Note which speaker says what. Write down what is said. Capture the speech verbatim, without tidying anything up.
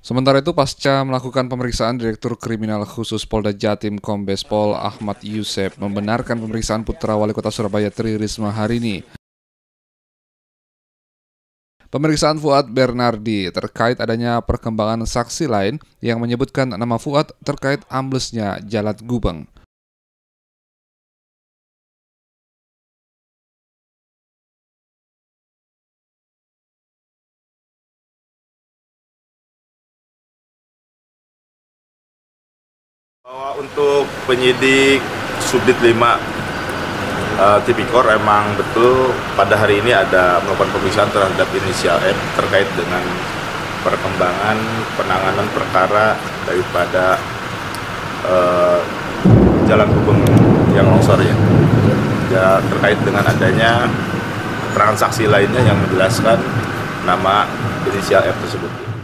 Speaker 1: Sementara itu, pasca melakukan pemeriksaan, Direktur Kriminal Khusus Polda Jatim Kombes Pol Ahmad Yusef membenarkan pemeriksaan putra Wali Kota Surabaya Tri Risma hari ini. Pemeriksaan Fuad Bernardi terkait adanya perkembangan saksi lain yang menyebutkan nama Fuad terkait amblesnya Jalan Gubeng.
Speaker 2: Bahwa untuk penyidik Subdit lima uh, Tipikor emang betul pada hari ini ada melakukan pemeriksaan terhadap inisial M terkait dengan perkembangan penanganan perkara daripada uh, Jalan Gubeng yang longsor ya. Ya terkait dengan adanya transaksi lainnya yang menjelaskan nama inisial M tersebut.